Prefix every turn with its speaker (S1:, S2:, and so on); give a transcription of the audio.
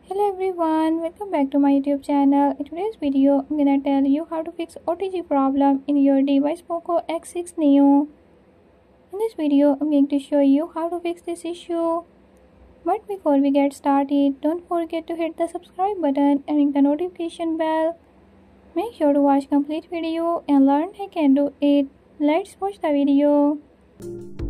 S1: Hello everyone, welcome back to my YouTube channel. In today's video, I'm gonna tell you how to fix OTG problem in your device POCO X6 Neo. In this video, I'm going to show you how to fix this issue. But before we get started, don't forget to hit the subscribe button and ring the notification bell. Make sure to watch complete video and learn how you can do it. Let's watch the video.